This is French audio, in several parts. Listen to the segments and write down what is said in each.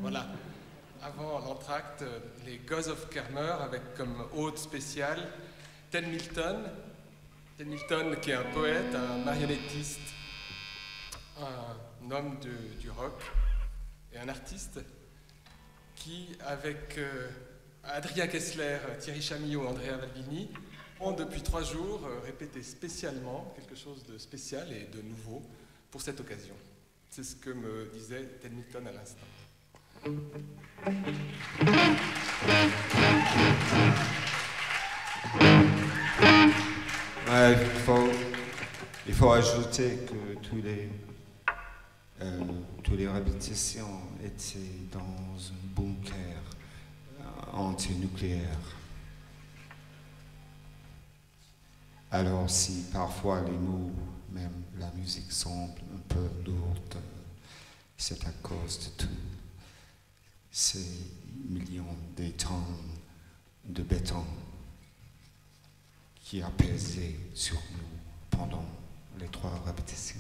Voilà. Avant l'entracte, les Gods of Kermer avec comme hôte spécial Ted Milton. Ted Milton qui est un poète, un marionnettiste, un homme du rock et un artiste qui, avec Adrien Kessler, Thierry Chamillot, Andrea Valvini, ont depuis 3 jours répété spécialement quelque chose de spécial et de nouveau pour cette occasion. C'est ce que me disait Ted Milton à l'instant. Ouais, il faut ajouter que toutes les répétitions étaient dans un bunker antinucléaire. Alors si parfois les mots, même la musique semble un peu lourde, c'est à cause de tout ces millions de tonnes de béton qui a pesé sur nous pendant les 3 répétitions.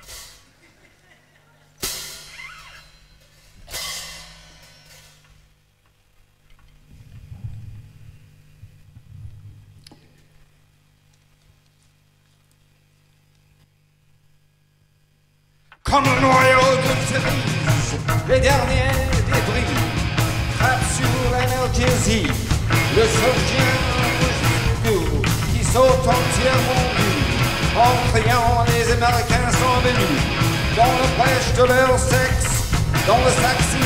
Comme un noyau de cerise, les derniers débris frappent sur l'analgésie, le surgien qui saute entièrement nu, en criant les Américains sont venus, dans le brèche de leur sexe, dans le taxi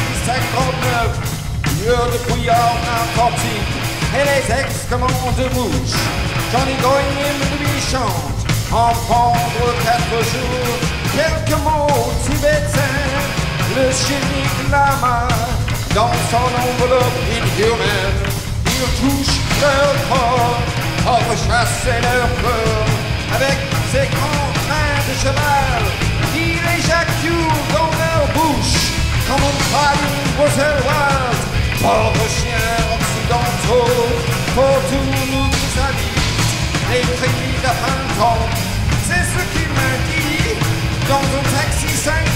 59, lieu de bouillard narcotique, et les ex-commandes de mouche, Johnny Goyim lui chante, en prendre 4 jours, quelques mots tibétains, le chimique lama, dans son enveloppe inhumaine, ils touchent leur corps, pour chasser leur peur, avec ses grands trains de cheval, ils éjaculent dans leur bouche, comme une praline bruxelloise, pauvres chiens occidentaux, pour tous nous habitent, les cris de printemps, c'est ce qu'il m'a dit, dans un taxi 59,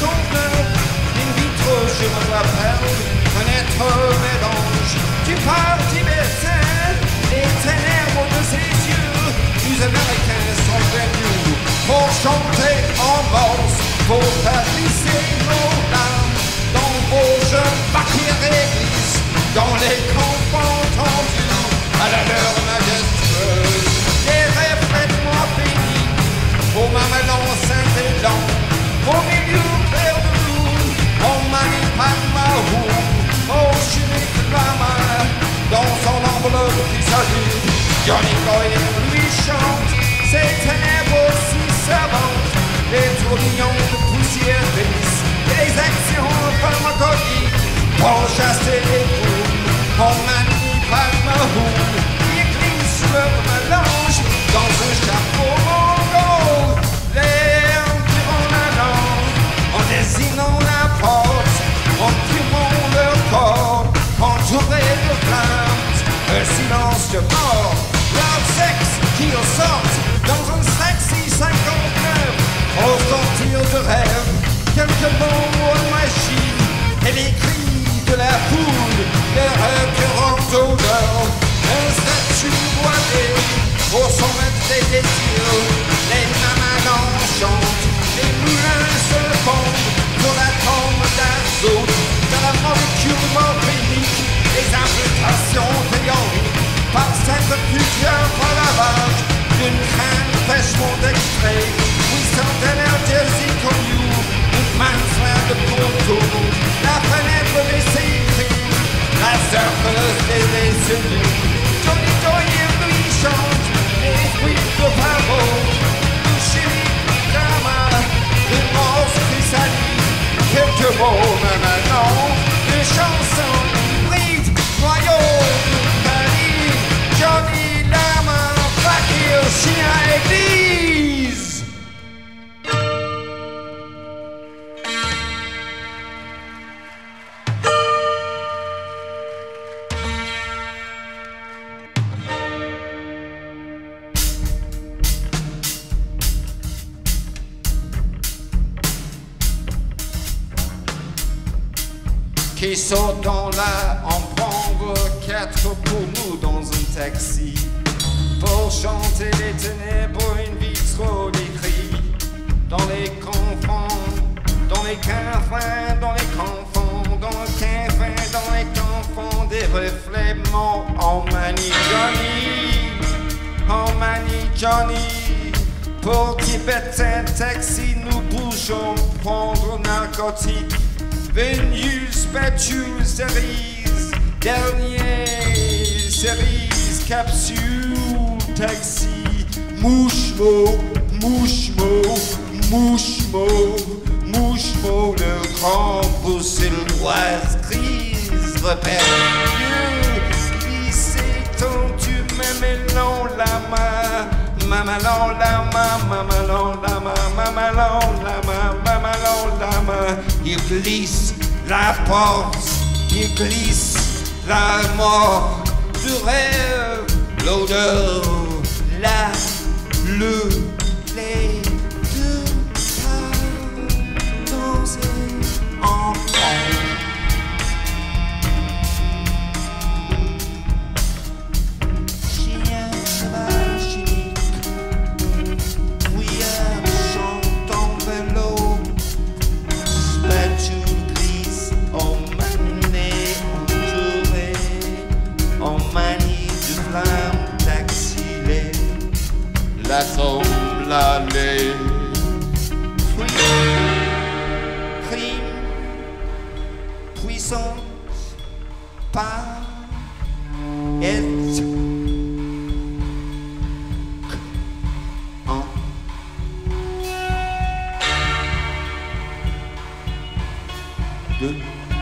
in vitro, je me rappelle, un être mélange, tu parles tibétain, les ténèbres de ses yeux, les Américains sont venus pour chanter en morse, pour faire glisser nos larmes dans vos jeux papiers d'église, dans les campements tendus à la leur majestueuse, des répètements bénis, pour ma mélange Saint-Élan, au milieu vert de lune, on manie pas ma roue, au chimique lama, dans son enveloppe qui s'agite, Johnny Goyim lui chante, ses ténèbres si savantes, les tourbillons de poussière lisse, les actions pharmacologiques, pour chasser les foules, on manie pas ma roue, qui glisse leur mélange, dans un chapeau mongol, l'air durant la langue, en désignant la porte, en fumant leur corps, entouré de plaintes, un silence de mort, leur sexe qui ressortent dans un taxi 59, au sortir de rêve, quelques mots de magie, et les cris de la foule, les récurrentes odeurs, un statut voilé, pour son maître des désirs, les mamadans chantent, les moulins se fondent, sur la tombe d'azote, de la molécule morphinique, les implications théoriques, par centrifugeur pour lavage, d'une crème fraîchement extrait, puissante énergétique au lieu, une main qui sautons là en prendre 4 pour nous dans un taxi. Pour chanter les ténèbres, une vitre d'écrit dans les confins, dans les confins, dans les confins, dans le confin, dans les confins des reflets morts. Oh mani Johnny, pour Tibetain taxi, nous bougeons prendre narcotique. Vénus, Battus, cerise, dernier cerise, capsule, taxi, mouche-mot, le grand bruxelloise grise, repère mieux, glissé, tendu, mamelon, lama, mamalon, lama, mamalon, lama, mamalon, lama, mamalon, lama, il glisse la force, il glisse la mort, le rêve, l'odeur, le, les deux danser ensemble. Chien, cheval, chimique, bouillard, chante en vélo, spatule glisse, en manée, en manie de flamme, taxilé. L'assemble allée, crime, puissance, pas, est, en, deux,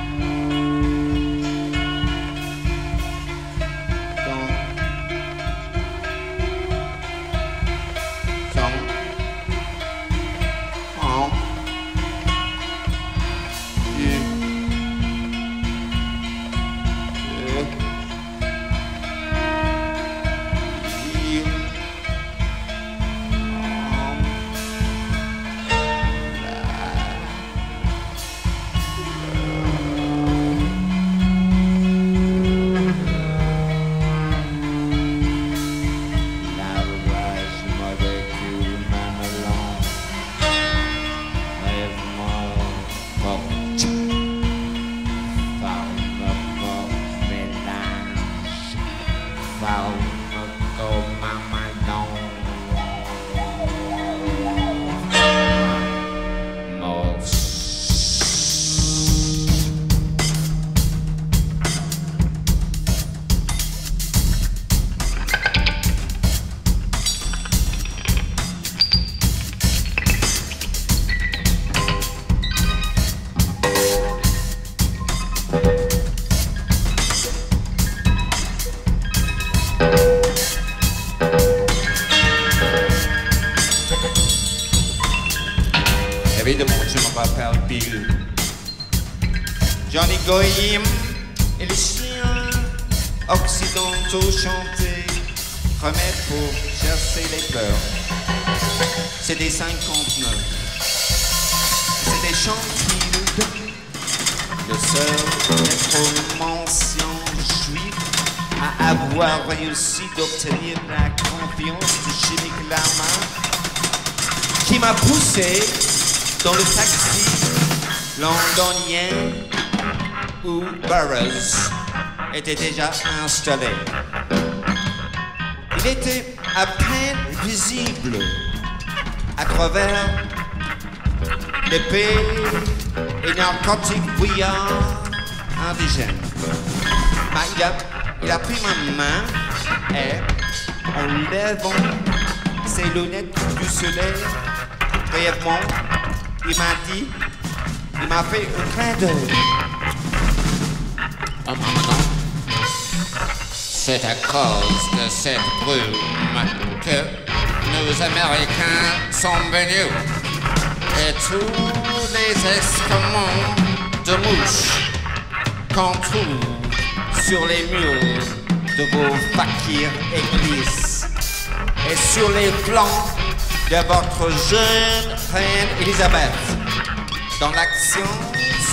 évidemment, je me rappelle Bill, Johnny Goyim et les chiens occidentaux chantaient remède pour chasser les peurs. C'est des 59. C'est des chantilles. Le seul nécromancien juif à avoir réussi d'obtenir la confiance de Jimmy Lama, qui m'a poussé dans le taxi londonien où Burroughs était déjà installé. Il était à peine visible à travers l'épée et narcotique bouillard indigène. Mais il a pris ma main et, en levant ses lunettes du soleil, brièvement, il m'a fait un clin d'œil. Oh maman, c'est à cause de cette brume que nos Américains sont venus. Et tous les excréments de mouches qu'on trouve sur les murs de vos fakirs églises et sur les flancs de votre jeune reine Elisabeth, dans l'action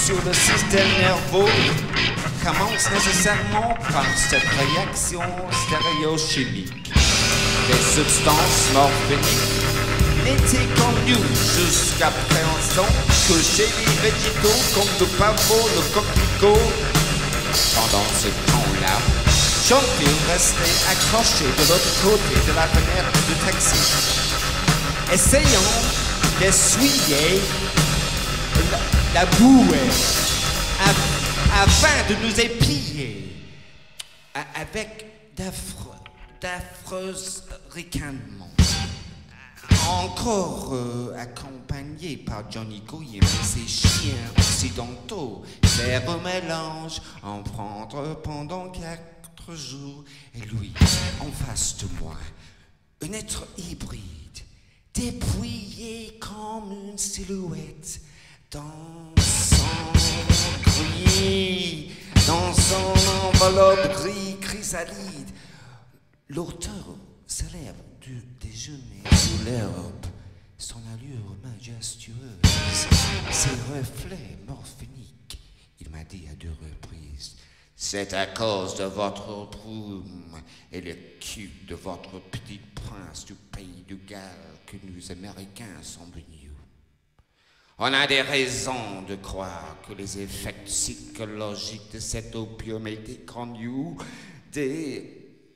sur le système nerveux commence nécessairement par cette réaction stéréochimique des substances morphiniques. Il était connu jusqu'à présent que chez les végétaux comme le pavot, le coquelicot, pendant ce temps-là, Jean-Phil restait accroché de l'autre côté de la fenêtre du taxi, essayant d'essuyer la bouée afin de nous épier avec d'affreux ricanements. Encore accompagné par Johnny Goyim et ses chiens occidentaux, faire un mélange en prendre pendant 4 jours, et lui, en face de moi, un être hybride, dépouillé comme une silhouette dans son gris, dans son enveloppe gris chrysalide. L'auteur célèbre du déjeuner sous l'herbe, son allure majestueuse, ses reflets morphiniques. Il m'a dit à 2 reprises: c'est à cause de votre brume et le cul de votre petit prince du pays de Galles que nous Américains sommes venus. On a des raisons de croire que les effets psychologiques de cet opium étaient connus des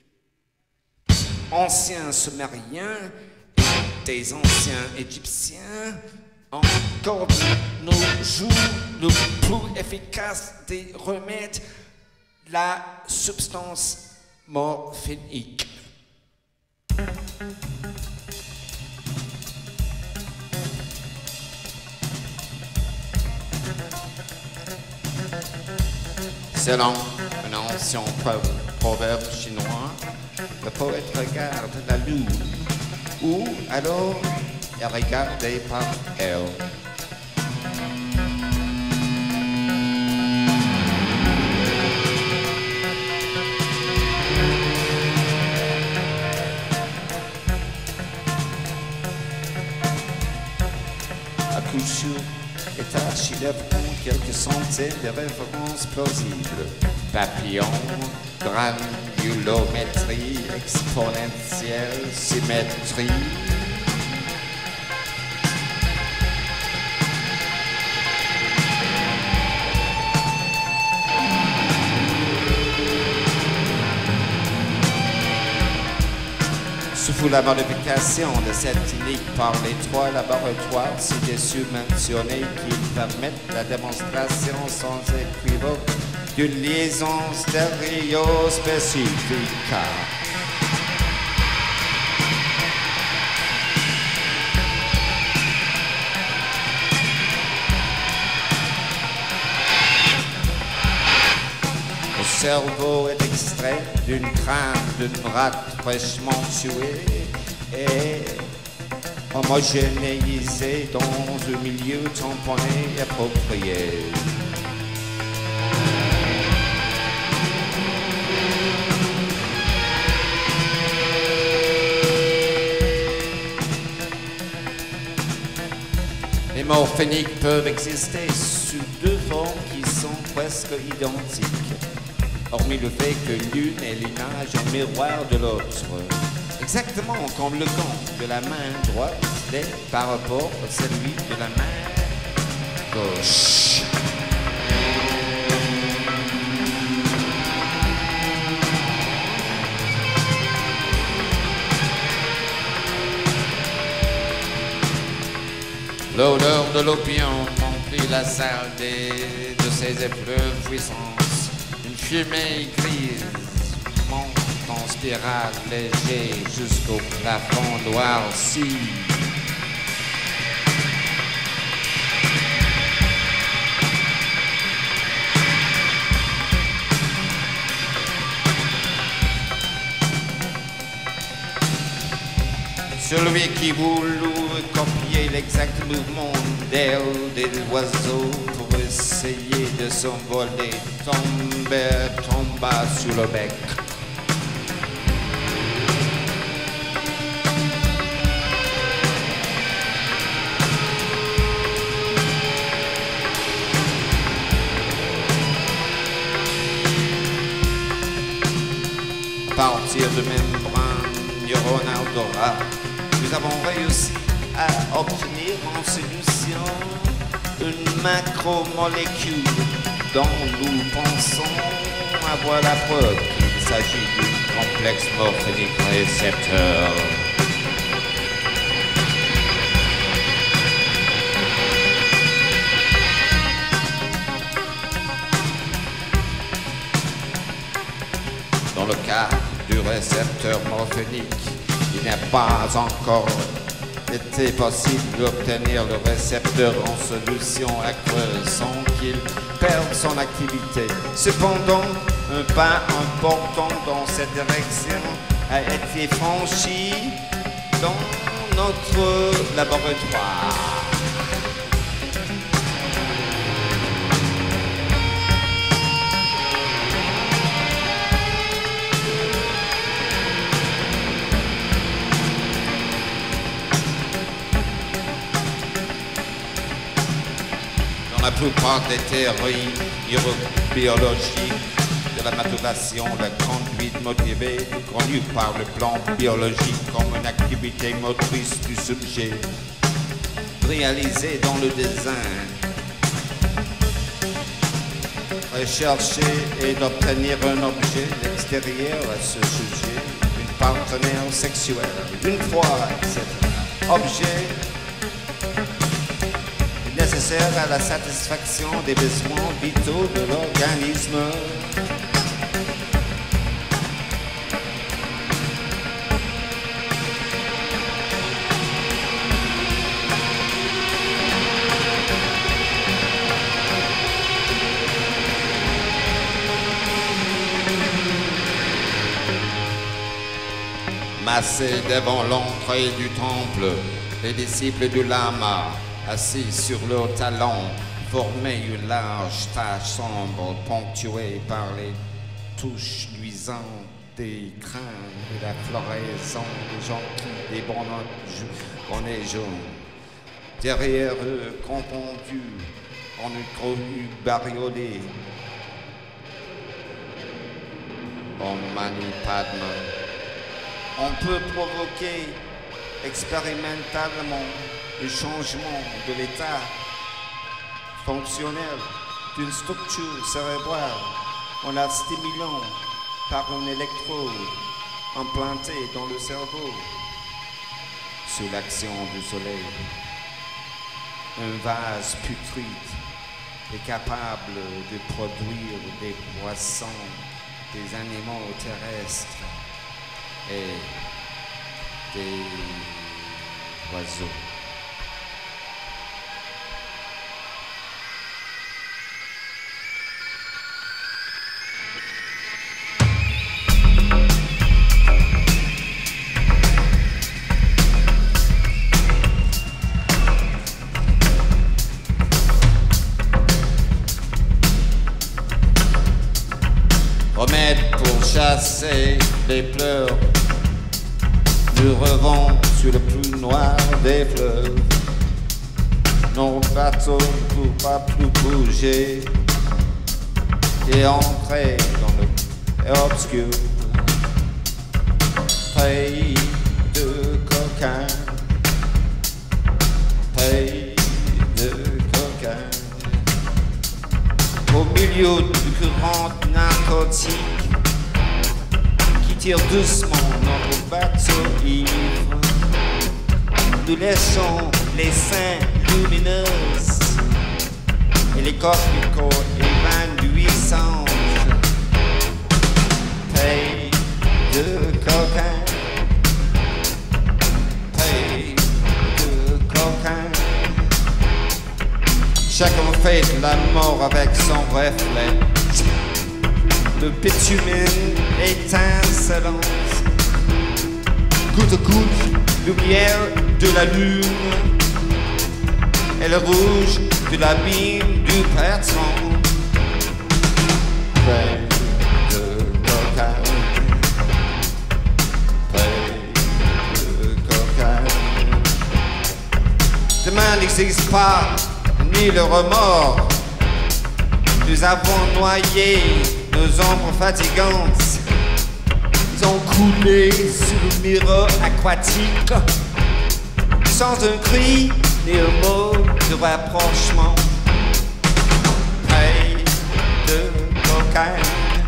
anciens Sumériens et des anciens Égyptiens. Encore de nos jours, le plus efficace des remèdes, la substance morphinique. Selon un ancien proverbe chinois, le poète regarde la lune, ou alors est regardé par elle. À coup sûr, les tâches y lèveront quelques centaines de références plausibles. Papillon, granulométrie, exponentielle, symétrie. Sous la modification de cette technique par les 3 laboratoires ci-dessus mentionnés qui permettent la démonstration sans équivoque d'une liaison stéréospécifique. Le cerveau est extrait d'une crâne d'une rate fraîchement tuée et homogénéisé dans un milieu tamponné et approprié. Les morphiniques peuvent exister sous 2 formes qui sont presque identiques, hormis le fait que l'une est l'image en miroir de l'autre, exactement comme le gant de la main droite est par rapport à celui de la main gauche. L'odeur de l'opium remplit la salle de ses épreuves puissantes. Une fumée grise monte en spirale léger jusqu'au plafond noirci. Celui qui voulut copier l'exact mouvement d'aile des oiseaux pour essayer de s'envoler tomba sur le bec. partir de membrane neuronale d'Aura, nous avons réussi à obtenir en solution une macromolécule dont nous pensons avoir la preuve qu'il s'agit d'un complexe morphinique récepteur. Dans le cas du récepteur morphinique, il n'a pas encore été possible d'obtenir le récepteur en solution aqueuse sans qu'il perde son activité. Cependant, un pas important dans cette direction a été franchi dans notre laboratoire. La plupart des théories neurobiologiques de la maturation, la conduite motivée est connue par le plan biologique comme une activité motrice du sujet réalisée dans le design. Rechercher et d'obtenir un objet extérieur à ce sujet, une partenaire sexuelle, une fois, etc. Objet nécessaire à la satisfaction des besoins vitaux de l'organisme. Massés devant l'entrée du temple, les disciples du lama, assis sur leurs talons, formaient une large tache sombre ponctuée par les touches luisantes des crânes et la floraison des jonquilles des bonnets jaunes. Derrière eux, confondus en une cohue bariolée, Om Mani Padma, on peut provoquer expérimentalement le changement de l'état fonctionnel d'une structure cérébrale en la stimulant par un électrode implanté dans le cerveau sous l'action du soleil. Un vase putride est capable de produire des poissons, des animaux terrestres et des oiseaux. Remède pour chasser les pleurs, nous revons sur le plus noir des fleuves. Nos bateaux ne peuvent pas plus bouger et entrer dans le obscur pays de coquins, pays de coquins. Au milieu du courant narcotique qui tire doucement notre bateau ivre, nous laissons les seins lumineuses et les corps évanouissants. Pays de coquins, pays de coquins. Chacun fait la mort avec son reflet. Le bitumen étincelante, goutte à goutte, lumière de la lune et le rouge de l'abîme du printemps. Pays de coquins, pays de coquins. Demain n'existe pas, ni le remords. Nous avons noyé nos ombres fatigantes. sont coulés sur le mur aquatique, sans un cri ni un mot de rapprochement. Hey, de cocaïne,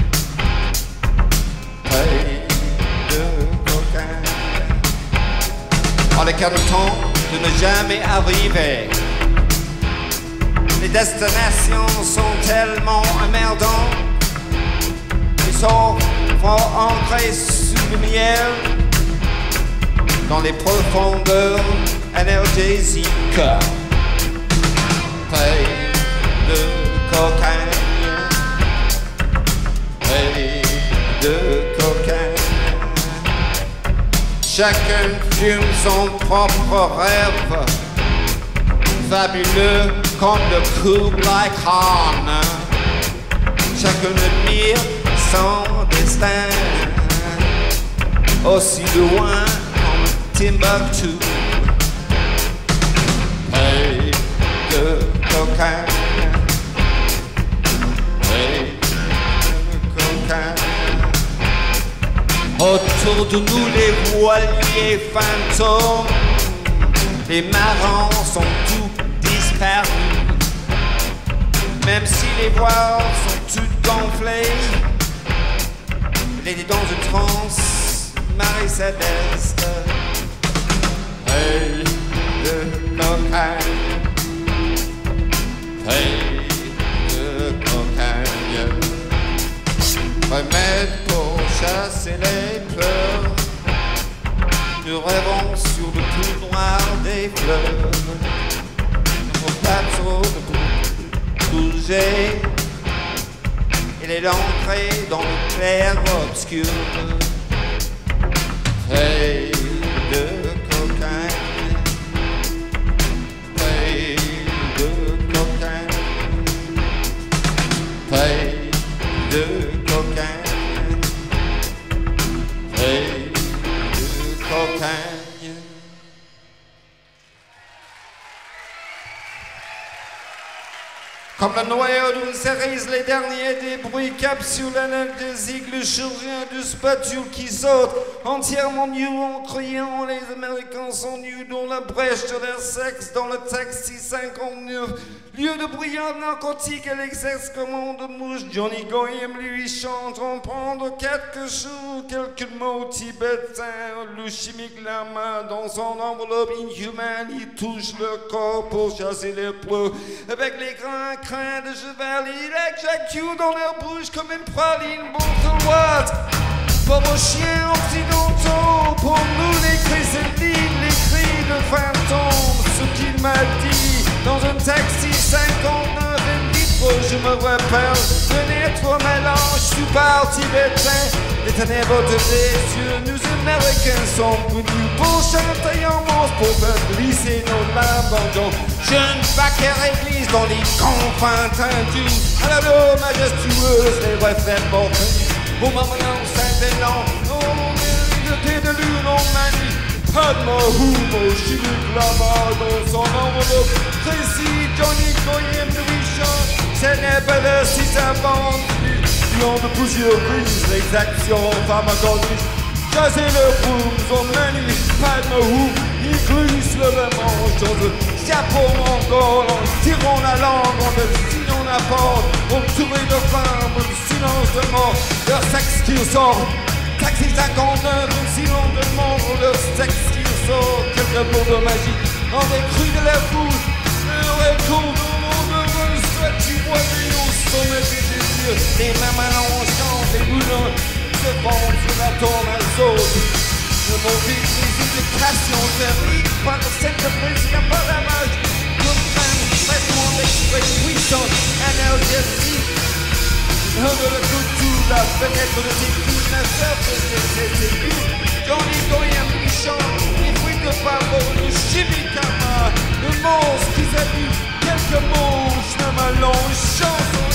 hey, de cocaïne. En les temps de ne jamais arriver. Les destinations sont tellement emmerdantes. Ils sont ancrés sous le miel, dans les profondeurs énergétiques. Hey, de cocaïne, hey, de cocaïne. Chacun fume son propre rêve, fabuleux comme le Kublai Khan. Chacun admire son destin, aussi loin comme Timbuktu. Hey, de cocaïne, hey, de cocaïne. Autour de nous les voiliers fantômes, les marins sont tous disparus. Même si les voiles sont toutes gonflées, il est dans une transe, Marie Céleste. Hey, de cocaïne, hey, de cocaïne. Remède pour chasser les pleurs. Nous rêvons sur le plus noir des fleuves. Nos bateaux ne peuvent bouger. Il est entré dans le clair obscur. Hey, de cocaïne, hey, de cocaïne, hey, de cocaïne, hey, de cocaïne. Comme le noyau d'une cerise, les derniers débris capsulent analgésiques, le chirurgien du spatule qui saute, entièrement nu en criant. Les Américains sont nus dans la brèche de leur sexe, dans le taxi 59. Lieu de brillante narcotique, elle exerce comme de mouche. Johnny Goyim lui chante en prendre quelque chose, quelques mots tibétains. Le chimique la main dans son enveloppe inhumaine, il touche le corps pour chasser les pleurs. Avec les grands crins de cheval, il éjacule dans leur bouche comme une praline bourgeoise. Pour vos chiens occidentaux, pour nous les cris céline, les cris de fantômes. Ce qu'il m'a dit dans un taxi 59 litres, je me rappelle de notre mélange super tibétain. Les ténèbres de tes yeux, nous Américains sont venus pour chanter en monstre, pour faire glisser nos larmes dans jeune vacaire église dans les confins tendus. À la loi majestueuse, les reflets mortels. Au moment Saint-Vénan, on est de lune, on manie. Padma Humo, chimique la main dans son enveloppe. Précis, Johnny Goyim lui chante. Ce n'est pas le si savant. Lion de plusieurs prises, l'exaction pharmacologique. Chasser le boom, on manie. Padma Humo, il glisse le manche dans le chapeau mongol. En tirant la langue, on le signant la porte. On tourne de femmes, le silence de mort. Leur sexe qui sort. Taxi 59, un silence de mort. Leur sexe qui sort. Quelques mots de magie. En des crues de la foule. Leur écho de monde de statue voisine au sommet des désirs. Les mains mélangeantes, les boulons se fondent sur la tombe azode. Le mot des illustrations terribles. Pas de scène de plaisir, pas d'amage. Comme femme, traitement d'exprès puissant, analgésique. De la couture, la fenêtre de tes coups, la surface de tes aigus. Johnny Goyim lui chante, les fruits de pavot, le chimicama, le monstre qui s'habille, quelques mots, je me mélange, chanson.